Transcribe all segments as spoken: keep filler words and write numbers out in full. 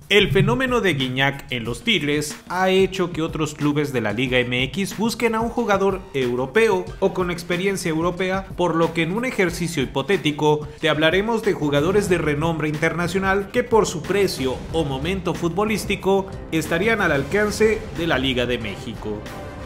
El fenómeno de Gignac en los Tigres ha hecho que otros clubes de la Liga M X busquen a un jugador europeo o con experiencia europea, por lo que en un ejercicio hipotético te hablaremos de jugadores de renombre internacional que por su precio o momento futbolístico estarían al alcance de la Liga de México.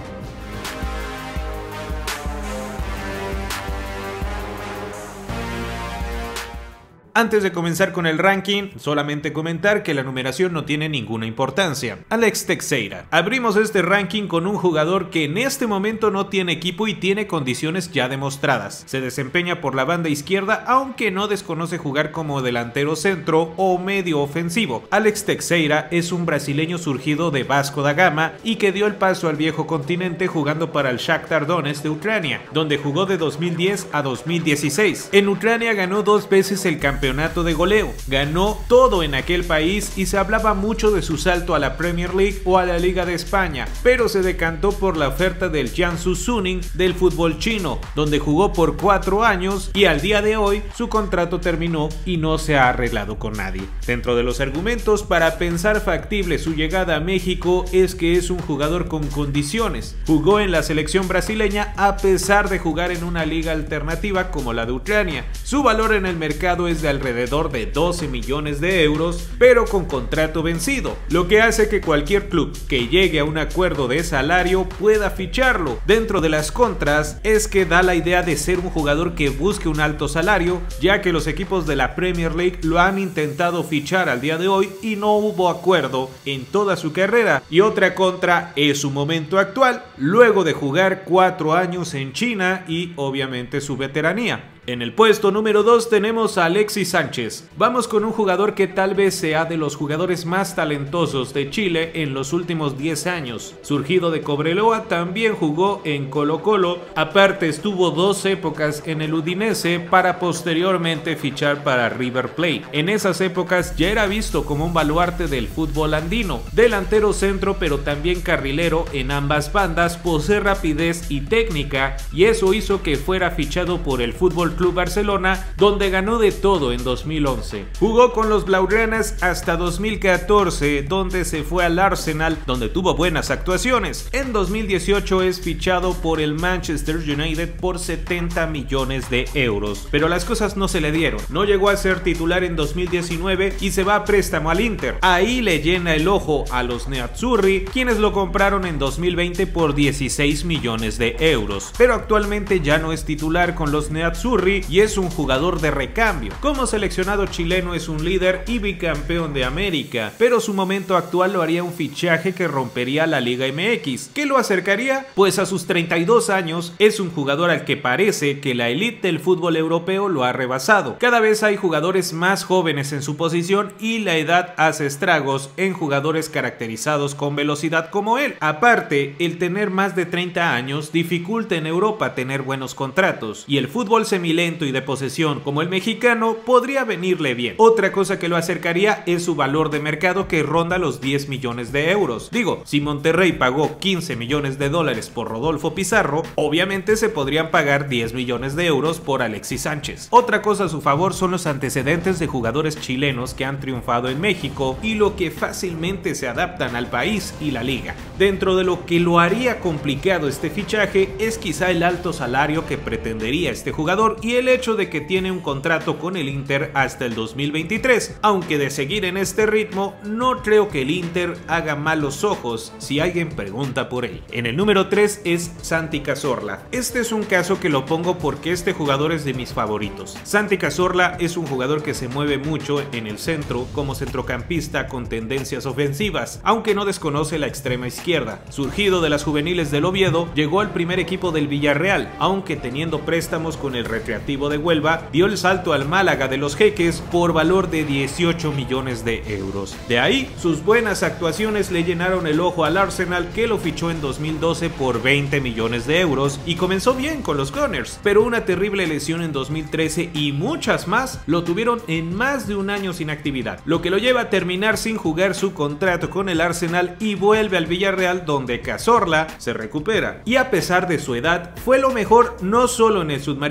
Antes de comenzar con el ranking, solamente comentar que la numeración no tiene ninguna importancia. Alex Teixeira. Abrimos este ranking con un jugador que en este momento no tiene equipo y tiene condiciones ya demostradas. Se desempeña por la banda izquierda, aunque no desconoce jugar como delantero centro o medio ofensivo. Alex Teixeira es un brasileño surgido de Vasco da Gama y que dio el paso al viejo continente jugando para el Shakhtar Donetsk de Ucrania, donde jugó de dos mil diez a dos mil dieciséis. En Ucrania ganó dos veces el campeonato de goleo, ganó todo en aquel país y se hablaba mucho de su salto a la Premier League o a la Liga de España, pero se decantó por la oferta del Jiangsu Suning del fútbol chino, donde jugó por cuatro años y al día de hoy su contrato terminó y no se ha arreglado con nadie. Dentro de los argumentos para pensar factible su llegada a México es que es un jugador con condiciones. Jugó en la selección brasileña a pesar de jugar en una liga alternativa como la de Ucrania. Su valor en el mercado es de alrededor de doce millones de euros, pero con contrato vencido, lo que hace que cualquier club que llegue a un acuerdo de salario pueda ficharlo. Dentro de las contras es que da la idea de ser un jugador que busque un alto salario, ya que los equipos de la Premier League lo han intentado fichar al día de hoy y no hubo acuerdo en toda su carrera. Y otra contra es su momento actual, luego de jugar cuatro años en China y obviamente su veteranía. En el puesto número dos tenemos a Alexis Sánchez. Vamos con un jugador que tal vez sea de los jugadores más talentosos de Chile en los últimos diez años. Surgido de Cobreloa, también jugó en Colo Colo, aparte estuvo dos épocas en el Udinese para posteriormente fichar para River Plate. En esas épocas ya era visto como un baluarte del fútbol andino, delantero centro pero también carrilero en ambas bandas, posee rapidez y técnica y eso hizo que fuera fichado por el Fútbol Club Barcelona, donde ganó de todo en dos mil once. Jugó con los blaugranas hasta dos mil catorce, donde se fue al Arsenal, donde tuvo buenas actuaciones. En dos mil dieciocho es fichado por el Manchester United por setenta millones de euros, pero las cosas no se le dieron. No llegó a ser titular en dos mil diecinueve y se va a préstamo al Inter. Ahí le llena el ojo a los Nerazzurri, quienes lo compraron en dos mil veinte por dieciséis millones de euros, pero actualmente ya no es titular con los Nerazzurri y es un jugador de recambio. Como seleccionado chileno es un líder y bicampeón de América, pero su momento actual lo haría un fichaje que rompería la Liga M X. ¿Qué lo acercaría? Pues a sus treinta y dos años es un jugador al que parece que la élite del fútbol europeo lo ha rebasado. Cada vez hay jugadores más jóvenes en su posición y la edad hace estragos en jugadores caracterizados con velocidad como él. Aparte, el tener más de treinta años dificulta en Europa tener buenos contratos y el fútbol semilento y de posesión como el mexicano podría venirle bien. Otra cosa que lo acercaría es su valor de mercado, que ronda los diez millones de euros. Digo, si Monterrey pagó quince millones de dólares por Rodolfo Pizarro, obviamente se podrían pagar diez millones de euros por Alexis Sánchez. Otra cosa a su favor son los antecedentes de jugadores chilenos que han triunfado en México y lo que fácilmente se adaptan al país y la liga. Dentro de lo que lo haría complicado este fichaje es quizá el alto salario que pretendería este jugador y el hecho de que tiene un contrato con el Inter hasta el dos mil veintitrés, aunque de seguir en este ritmo no creo que el Inter haga malos ojos si alguien pregunta por él. En el número tres es Santi Cazorla. Este es un caso que lo pongo porque este jugador es de mis favoritos. Santi Cazorla es un jugador que se mueve mucho en el centro como centrocampista con tendencias ofensivas, aunque no desconoce la extrema izquierda. Surgido de las juveniles del Oviedo, llegó al primer equipo del Villarreal, aunque teniendo préstamos con el Recreativo de Huelva, dio el salto al Málaga de los Jeques por valor de dieciocho millones de euros. De ahí, sus buenas actuaciones le llenaron el ojo al Arsenal, que lo fichó en dos mil doce por veinte millones de euros y comenzó bien con los Gunners, pero una terrible lesión en dos mil trece y muchas más lo tuvieron en más de un año sin actividad, lo que lo lleva a terminar sin jugar su contrato con el Arsenal y vuelve al Villarreal, donde Cazorla se recupera y a pesar de su edad fue lo mejor no solo en el submarino amarillo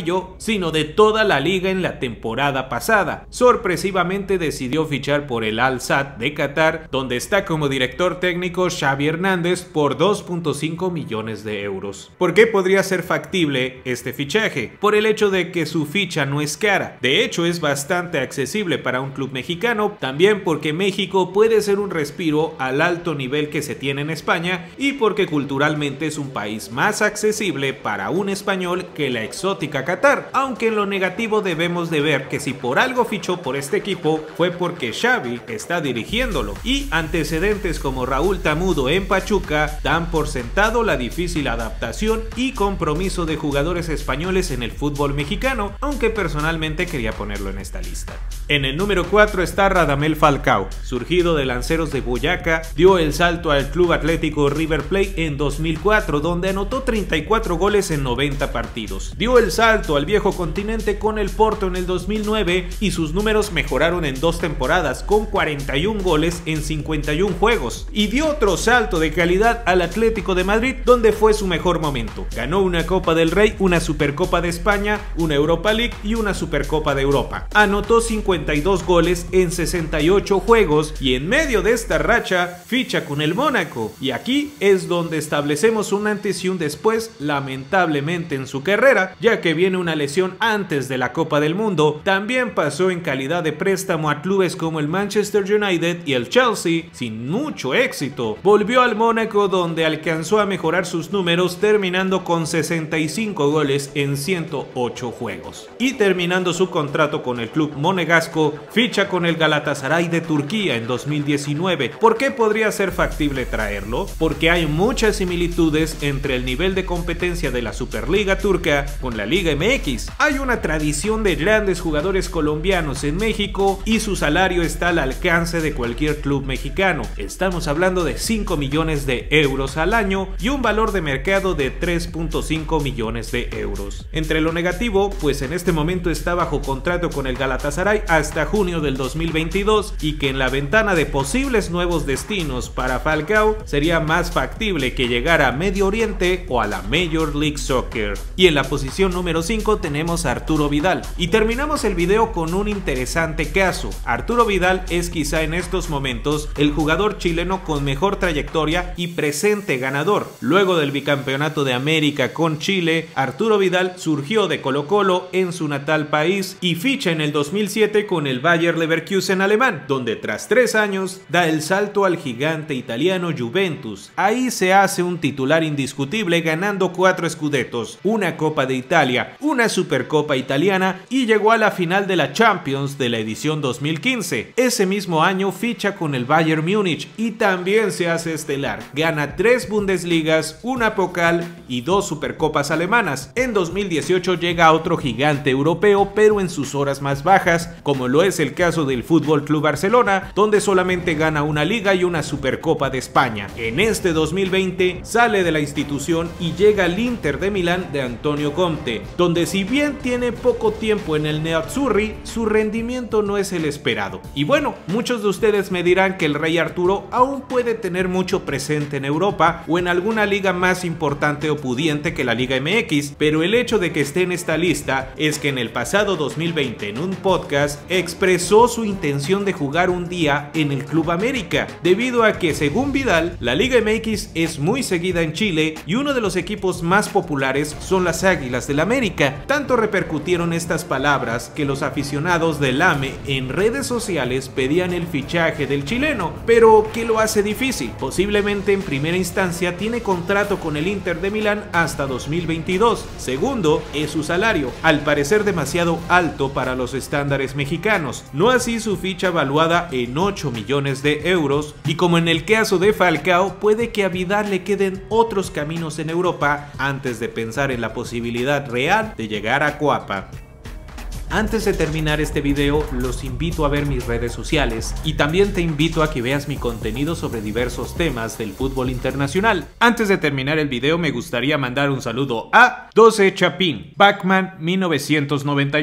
amarillo, sino de toda la liga en la temporada pasada. Sorpresivamente decidió fichar por el Al-Sadd de Qatar, donde está como director técnico Xavi Hernández por dos punto cinco millones de euros. ¿Por qué podría ser factible este fichaje? Por el hecho de que su ficha no es cara. De hecho, es bastante accesible para un club mexicano, también porque México puede ser un respiro al alto nivel que se tiene en España y porque culturalmente es un país más accesible para un español que la exótica Qatar, aunque en lo negativo debemos de ver que si por algo fichó por este equipo fue porque Xavi está dirigiéndolo, y antecedentes como Raúl Tamudo en Pachuca dan por sentado la difícil adaptación y compromiso de jugadores españoles en el fútbol mexicano, aunque personalmente quería ponerlo en esta lista. En el número cuatro está Radamel Falcao, surgido de Lanceros de Boyacá, dio el salto al Club Atlético River Plate en dos mil cuatro, donde anotó treinta y cuatro goles en noventa partidos. Dio el salto al viejo continente con el Porto en el dos mil nueve y sus números mejoraron en dos temporadas con cuarenta y un goles en cincuenta y un juegos. Y dio otro salto de calidad al Atlético de Madrid, donde fue su mejor momento. Ganó una Copa del Rey, una Supercopa de España, una Europa League y una Supercopa de Europa. Anotó cincuenta y dos goles en sesenta y ocho juegos y en medio de esta racha ficha con el Mónaco. Y aquí es donde establecemos un antes y un después, lamentablemente en su carrera, ya que viene una lesión antes de la Copa del Mundo. También pasó en calidad de préstamo a clubes como el Manchester United y el Chelsea sin mucho éxito. Volvió al Mónaco, donde alcanzó a mejorar sus números, terminando con sesenta y cinco goles en ciento ocho juegos. Y terminando su contrato con el club monegasco, ficha con el Galatasaray de Turquía en dos mil diecinueve. ¿Por qué podría ser factible traerlo? Porque hay muchas similitudes entre el nivel de competencia de la Superliga turca con la Liga M X. Hay una tradición de grandes jugadores colombianos en México y su salario está al alcance de cualquier club mexicano. Estamos hablando de cinco millones de euros al año y un valor de mercado de tres punto cinco millones de euros. Entre lo negativo, pues en este momento está bajo contrato con el Galatasaray hasta junio del dos mil veintidós y que en la ventana de posibles nuevos destinos para Falcao sería más factible que llegara a Medio Oriente o a la Major League Soccer. Y en la posición número cinco tenemos a Arturo Vidal. Y terminamos el video con un interesante caso. Arturo Vidal es quizá en estos momentos el jugador chileno con mejor trayectoria y presente ganador. Luego del bicampeonato de América con Chile, Arturo Vidal surgió de Colo-Colo en su natal país y ficha en el dos mil siete con el Bayer Leverkusen alemán, donde tras tres años da el salto al gigante italiano Juventus. Ahí se hace un titular indiscutible, ganando cuatro Scudettos, una Copa de Italia, una Supercopa italiana y llegó a la final de la Champions de la edición dos mil quince. Ese mismo año ficha con el Bayern Múnich y también se hace estelar. Gana tres Bundesligas, una Pokal y dos Supercopas alemanas. En dos mil dieciocho llega a otro gigante europeo, pero en sus horas más bajas, como lo es el caso del F C Barcelona, donde solamente gana una Liga y una Supercopa de España. En este dos mil veinte sale de la institución y llega al Inter de Milán de Antonio Conte, donde si bien tiene poco tiempo en el Nerazzurri, su rendimiento no es el esperado. Y bueno, muchos de ustedes me dirán que el Rey Arturo aún puede tener mucho presente en Europa o en alguna liga más importante o pudiente que la Liga M X, pero el hecho de que esté en esta lista es que en el pasado dos mil veinte en un podcast expresó su intención de jugar un día en el Club América, debido a que según Vidal, la Liga M X es muy seguida en Chile y uno de los equipos más populares son las Águilas del América. Tanto repercutieron estas palabras que los aficionados del A M E en redes sociales pedían el fichaje del chileno, pero ¿qué lo hace difícil? Posiblemente en primera instancia tiene contrato con el Inter de Milán hasta dos mil veintidós. Segundo, es su salario, al parecer demasiado alto para los estándares mexicanos, no así su ficha valuada en ocho millones de euros, y como en el caso de Falcao, puede que a Vidal le queden otros caminos en Europa antes de pensar en la posibilidad real de llegar a Coapa. Antes de terminar este video, los invito a ver mis redes sociales y también te invito a que veas mi contenido sobre diversos temas del fútbol internacional. Antes de terminar el video, me gustaría mandar un saludo a doce Chapín, Bachman mil novecientos noventa y uno,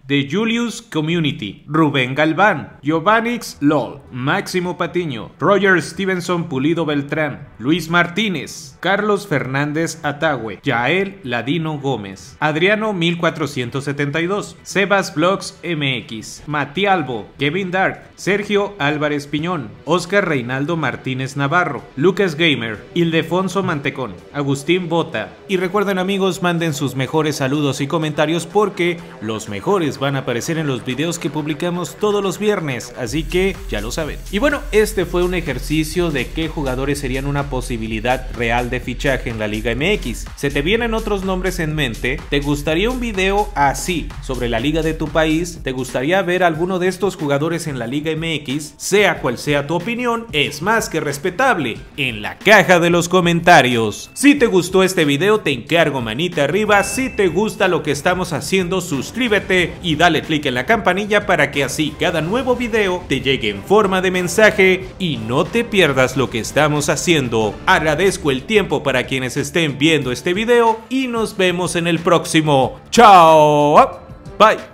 The Julius Community, Rubén Galván, Giovanix LOL, Máximo Patiño, Roger Stevenson Pulido Beltrán, Luis Martínez, Carlos Fernández Atagüe, Yael Ladino Gómez, Adriano mil cuatrocientos setenta y dos, Sebas Vlogs M X, Matialbo, Kevin Dark, Sergio Álvarez Piñón, Oscar Reinaldo Martínez Navarro, Lucas Gamer, Ildefonso Mantecón, Agustín Bota. Y recuerden, amigos, manden sus mejores saludos y comentarios porque los mejores van a aparecer en los videos que publicamos todos los viernes, así que ya lo saben. Y bueno, este fue un ejercicio de qué jugadores serían una posibilidad real de fichaje en la Liga M X. ¿Se te vienen otros nombres en mente? ¿Te gustaría un video así sobre la liga de tu país? ¿Te gustaría ver alguno de estos jugadores en la Liga M X? Sea cual sea tu opinión, es más que respetable en la caja de los comentarios. Si te gustó este video, te encargo manita arriba. Si te gusta lo que estamos haciendo, suscríbete y dale click en la campanilla para que así cada nuevo video te llegue en forma de mensaje y no te pierdas lo que estamos haciendo. Agradezco el tiempo para quienes estén viendo este video y nos vemos en el próximo. ¡Chao! Bye.